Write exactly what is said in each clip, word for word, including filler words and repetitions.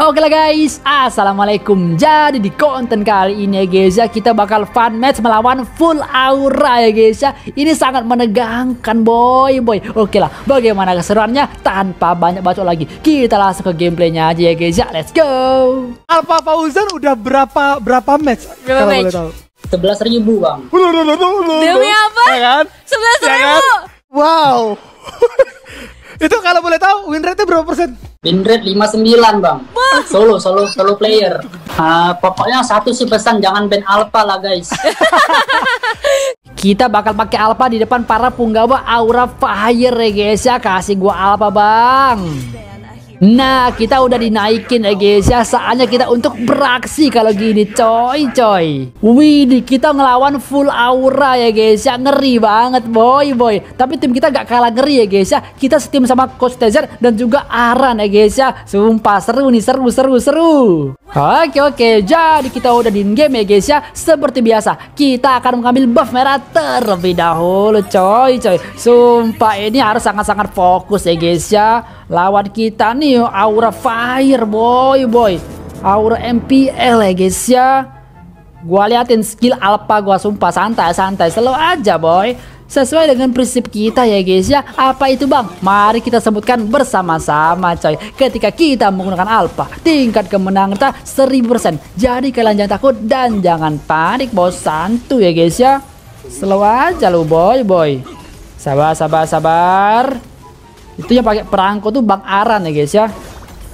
Oke lah guys, assalamualaikum. Jadi di konten kali ini ya guys ya, kita bakal fun match melawan full aura ya guys ya. Ini sangat menegangkan boy boy. Oke lah, bagaimana keseruannya? Tanpa banyak bacot lagi, kita langsung ke gameplaynya aja ya guys ya. Let's go. Alpha Fauzan udah berapa berapa match? Berapa Kalau match? boleh tahu. sebelas ribu bang. Demi apa? Ya kan? Sebelas Ya ribu. kan? Wow. Itu kalau boleh tahu win rate-nya berapa persen? Win rate lima puluh sembilan bang. Solo solo solo player. Ah, pokoknya satu sih pesan, jangan ban Alpha lah guys. Kita bakal pakai Alpha di depan para punggawa Aura Fire ya guys ya. Kasih gua Alpha bang. Nah, kita udah dinaikin ya guys ya. Saatnya kita untuk beraksi kalau gini coy coy. Wih, kita ngelawan full aura ya guys ya. Ngeri banget boy boy. Tapi tim kita gak kalah ngeri ya guys ya. Kita setim sama Coach Tezer dan juga Aran ya guys ya. Sumpah seru nih, seru seru seru. Oke oke, jadi kita udah di game ya guys ya. Seperti biasa, kita akan mengambil buff merah terlebih dahulu coy coy. Sumpah ini harus sangat-sangat fokus ya guys ya. Lawan kita nih Aura Fire boy boy. Aura M P L ya guys ya. Gua liatin skill Alpha gua, sumpah santai santai slow aja boy. Sesuai dengan prinsip kita ya guys ya. Apa itu bang? Mari kita sebutkan bersama-sama coy. Ketika kita menggunakan Alpha, tingkat kemenangan kita seribu persen. Jadi kalian jangan takut dan jangan panik bos, santuy ya guys ya. Slow aja lu boy boy. Sabar sabar sabar. Itu yang pakai perangko tuh Bang Aran ya guys ya.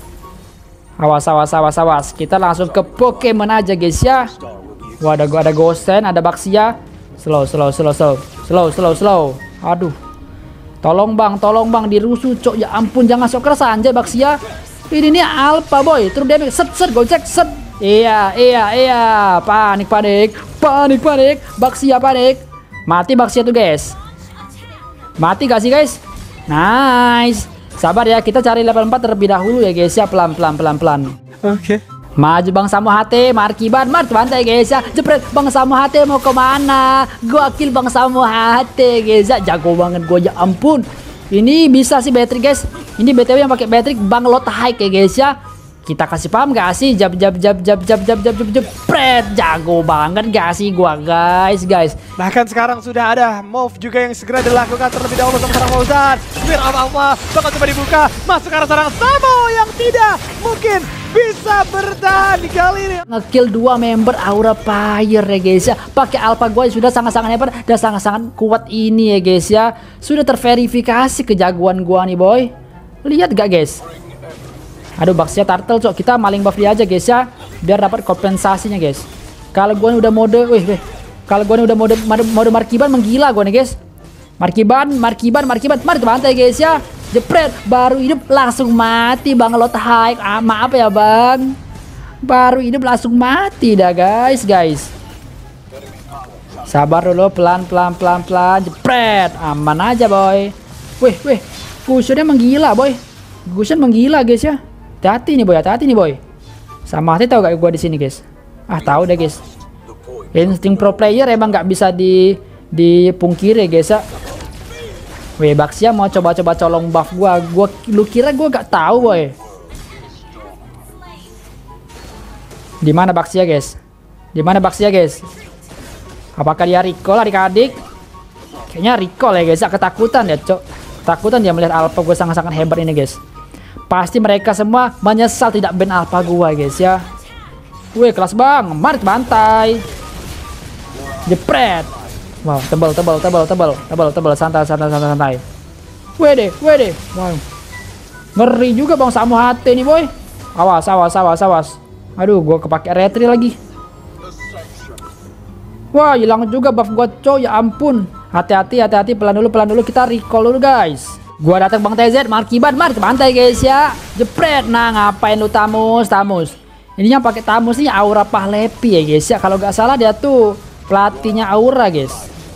Awas awas awas awas. Kita langsung ke Pokemon aja guys ya. Wah, ada ada Gosen, ada Baxia. Slow slow slow slow. Slow slow slow. Aduh. Tolong bang, tolong bang, dirusuh cok. Ya ampun, jangan sok keras anjay Baxia. Ini nih Alpha boy. Terus damage set set gocek set. Iya iya iya. Panik panik. Panik panik. Baxia panik. Mati Baxia tuh guys. Mati gak sih guys? Nice. Sabar ya, kita cari level empat terlebih dahulu ya guys ya. Pelan pelan pelan pelan. Oke. Maju Bang Samu H T, Markiban, Mart bantai guys ya. Jepret Bang Samu H T mau kemana? Gua kill Bang Samu H T guys ya. Jago banget gua, ya ampun. Ini bisa sih Beatrix guys. Ini B T W yang pakai Beatrix Bang Lot High ya guys ya. Kita kasih paham gak sih? Jab jab jab jab jab jab jab jab jepret. Jago banget gak sih gua guys guys. Bahkan sekarang sudah ada move juga yang segera dilakukan terlebih dahulu sama seorang Fauzan. Biar apa-apa bakal coba dibuka. Masuk ke arah seorang Samo yang tidak mungkin bisa bertahan di kali ini. Ngekill dua member Aura Fire ya guys ya. Pakai Alpha gua sudah sangat-sangat hebat dan sangat-sangat kuat ini ya guys ya. Sudah terverifikasi kejagoan gua nih boy. Lihat gak guys? Aduh, Baxia turtle cok. Kita maling buff dia aja guys ya, biar dapat kompensasinya guys. Kalau gua udah mode, wih wih. Kalau gua udah mode mode, mode Markiban menggila gua nih guys. Markiban, Markiban, Markiban, mari bantai guys ya. Jepret, baru hidup langsung mati Bang Lot High. Ah, maaf ya bang. Baru hidup langsung mati dah guys, guys. Sabar dulu, pelan pelan pelan pelan. Jepret, aman aja boy. Wih wih, Gusionnya menggila boy. Gusion menggila guys ya. Hati-hati nih boy, hati-hati nih boy. Sama hati tahu gak gua di sini guys? Ah tahu deh guys. Insting pro player emang nggak bisa di dipungkiri guys ya. Weh, Baxia mau coba-coba colong buff gua. Gua lu kira gua gak tahu boy. Di mana Baxia guys? Di mana Baxia guys? Apakah dia recall adik-adik? Kayaknya recall ya guys. Ketakutan ya cok. Ketakutan dia melihat Alpha gua sangat-sangat hebat ini guys. Pasti mereka semua menyesal tidak ban Alpha gua guys ya. Wih, kelas bang, mari bantai. Jepret. Wow, tebal tebal tebal tebal tebal tebal santai santai santai santai. Wede, wede. Wow. Ngeri juga Bang Samu H T nih boy. Awas awas awas awas. Aduh, gua kepake retri lagi. Wah, hilang juga buff gua coy, ya ampun. Hati-hati hati-hati, pelan dulu pelan dulu, kita recall dulu guys. Gua datang Bang T Z, Markiban, mari bantai guys ya. Jepret. Nah, ngapain lu Tamus, Tamus. Ini yang pakai Tamus nih Aura Pahlepi ya guys ya. Kalau nggak salah dia tuh pelatihnya Aura guys.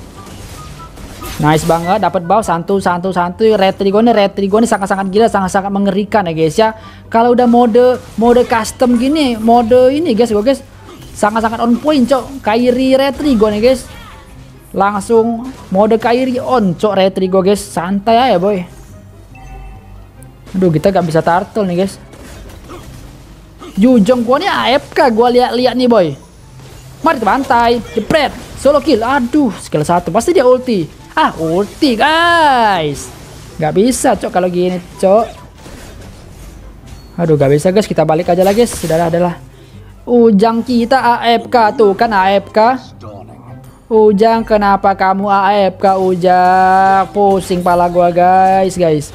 Nice banget, dapat buff santu santu santu. Retrigon nih, Retrigon nih sangat-sangat gila, sangat-sangat mengerikan ya guys ya. Kalau udah mode mode custom gini, mode ini guys, gua guys sangat-sangat on point cok. Kairi Retrigon ya guys. Langsung mode Kairi on cok Retrigo guys. Santai aja boy. Aduh, kita gak bisa turtle nih guys. Yujong gua nih A F K, gua lihat-lihat nih boy. Mari kita bantai, jepret, solo kill. Aduh, skill satu pasti dia ulti. Ah, ulti guys. Gak bisa cok kalau gini cok. Aduh, gak bisa guys, kita balik aja lah guys. Sudahlah, adalah. Ujang kita A F K tuh kan A F K. Ujang, kenapa kamu A F K Ujang? Pusing pala gua guys, guys.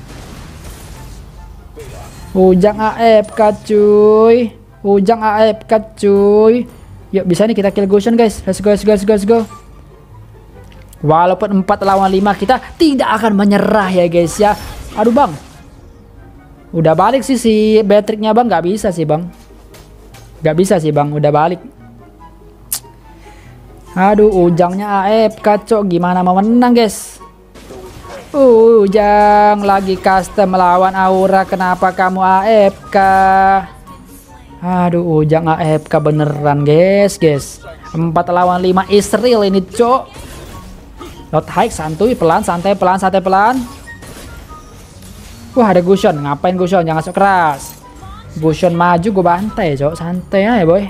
Ujang A F K cuy. Ujang A F K cuy. Yuk bisa nih kita kill Gusion guys. Let's go, let's go, let's go, let's go. Walaupun empat lawan lima kita tidak akan menyerah ya guys ya. Aduh bang. Udah balik sih si Beatrix-nya bang. Gak bisa sih bang. Gak bisa sih bang. Udah balik. Aduh, Ujangnya A F K cok, gimana mau menang guys? Ujang lagi custom melawan Aura, kenapa kamu A F K? Aduh, Ujang A F K beneran guys, guys. empat lawan lima Israel ini cok. Not high, santuy, pelan, santai, pelan, santai, pelan. Wah, ada Gusion, ngapain Gusion? Jangan sok keras. Gusion maju, gue bantai cok, santai aja boy.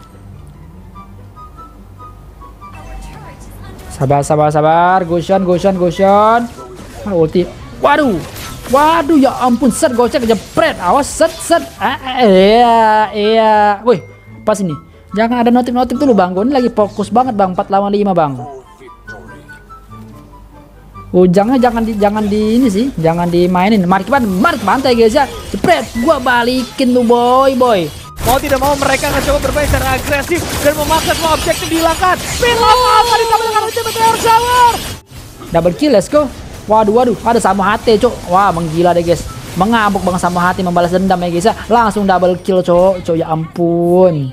Sabar, sabar, sabar. Gusion, Gusion, Gusion. Ah, ulti. Waduh. Waduh, ya ampun. Set, gocek, jepret. Awas, set, set. Ah, iya, iya. Wih, pas ini. Jangan ada notif-notif dulu, bang. Gue ini lagi fokus banget, bang. empat lawan lima, bang. Ujangnya jangan di, jangan di ini sih. Jangan dimainin. Mari kita, mari bantai, guys ya. Jepret. Gua balikin tuh, boy, boy. Mau tidak mau mereka akan coba bermain secara agresif dan memaksa semua objektif dihilangkan. Spin apa ditambah dengan ulti meteor shower. Double kill, let's go. Waduh, waduh, ada sama hati cok. Wah, menggila deh guys. Mengamuk bang sama hati, membalas dendam ya guys ya. Langsung double kill cok, cok ya ampun.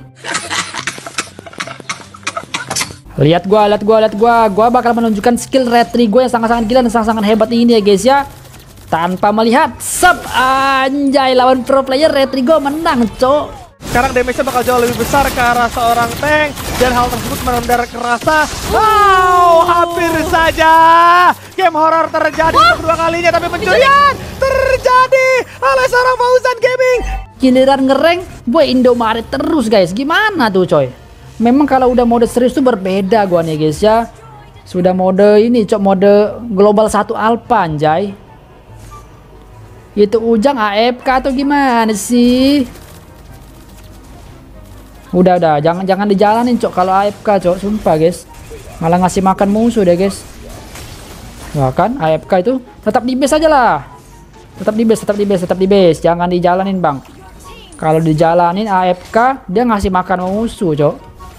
Lihat gua, lihat gua, lihat gua. Gua bakal menunjukkan skill retri gue yang sangat-sangat gila dan sangat-sangat hebat ini ya guys ya. Tanpa melihat sub, anjay, lawan pro player retri gue menang cok. Sekarang damage-nya bakal jauh lebih besar ke arah seorang tank dan hal tersebut benar-benar kerasa. Wow, hampir saja game horror terjadi untuk kedua kalinya, tapi pencurian terjadi oleh seorang Fauzan Gaming. Giliran ngereng, gue Indomaret terus guys. Gimana tuh coy? Memang kalau udah mode serius tuh berbeda gua nih guys ya. Sudah mode ini cok, mode global satu alpha anjay. Itu Ujang A F K atau gimana sih? Udah udah, jangan jangan dijalanin cok kalau A F K cok, sumpah guys. Malah ngasih makan musuh deh guys. Wah kan A F K itu tetap di base aja lah. Tetap di base, tetap di base, tetap di base. Jangan dijalanin bang. Kalau dijalanin A F K dia ngasih makan musuh cok.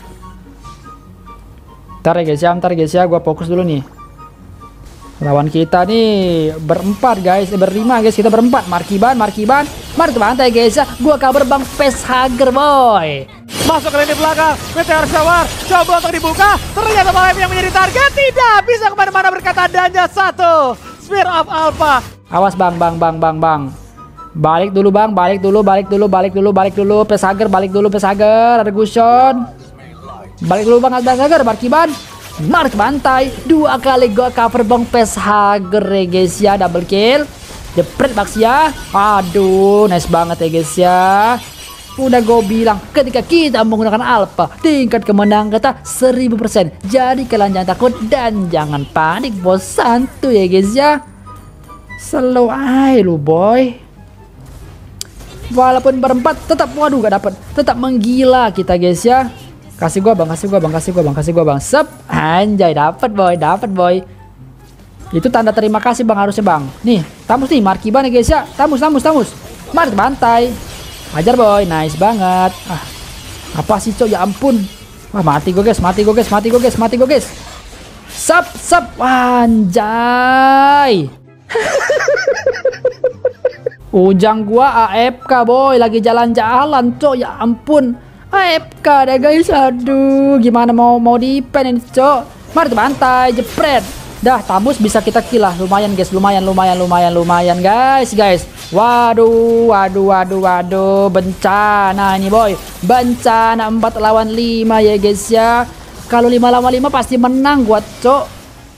Ntar ya guys ya, ntar guys ya, gua fokus dulu nih. Lawan kita nih berempat guys, eh, berlima guys, kita berempat. Markiban, Markiban, mari tuh bantai guys ya. Gua kabar bang Peshager boy. Masuk ke lini belakang, Meteor Shower coba untuk dibuka, ternyata malah yang menjadi target, tidak bisa kemana-mana berkata adanya satu Sphere of Alpha. Awas bang, bang, bang, bang, bang. Balik dulu bang, balik dulu, balik dulu, balik dulu, balik dulu, Peshager, balik dulu Peshager, ada Gusion. Balik dulu bang, Peshager, Markiban. Mari bantai, dua kali gua cover bang Peshager ya guys ya, double kill. Jepret Max ya. Aduh, nice banget ya guys ya. Udah gue bilang ketika kita menggunakan alpha tingkat kemenangan kita seribu persen. Jadi kalian jangan takut dan jangan panik bos, santuy ya guys ya. Slow aja lu boy. Walaupun berempat tetap, waduh gak dapet, tetap menggila kita guys ya. Kasih gua bang, kasih gua bang, kasih gua bang, kasih gua bang. Sep, anjay, dapat boy, dapat boy. Itu tanda terima kasih bang harusnya bang. Nih, tamus nih, Markiban ya guys ya. Tamus, tamus, tamus. Mari bantai. Ajar boy, nice banget. Ah, apa sih cok, ya ampun. Wah, mati gue guys, mati gue guys, mati gue guys, mati gue guys. Sep, sep, anjay. Ujang gua A F K boy, lagi jalan-jalan cok, ya ampun. A F K deh guys, aduh, gimana mau mau di-pen ini cok. Mari bantai, jepret. Dah, Tamus bisa kita kill lah, lumayan guys, lumayan, lumayan, lumayan, lumayan guys, guys. Waduh, waduh, waduh, waduh, bencana ini boy, bencana empat lawan lima ya guys ya. Kalau lima lawan lima pasti menang gua cok.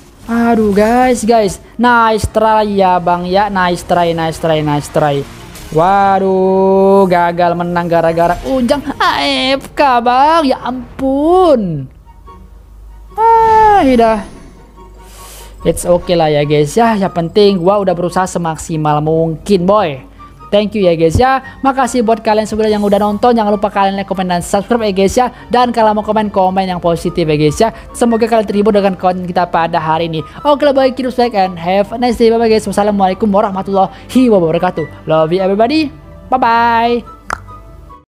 Aduh guys, guys, nice try ya bang ya, nice try, nice try, nice try. Waduh, gagal menang gara-gara Ujang A F K bang. Ya ampun. Ah, udah. It's okay lah ya guys ya. Yang penting gua udah berusaha semaksimal mungkin boy. Thank you ya guys ya. Makasih buat kalian semua yang udah nonton. Jangan lupa kalian like, komen, dan subscribe ya guys ya. Dan kalau mau komen, komen yang positif ya guys ya. Semoga kalian terhibur dengan konten kita pada hari ini. Oke lah baik, keep like and have a nice day. Bye bye guys. Wassalamualaikum warahmatullahi wabarakatuh. Love you everybody. Bye bye.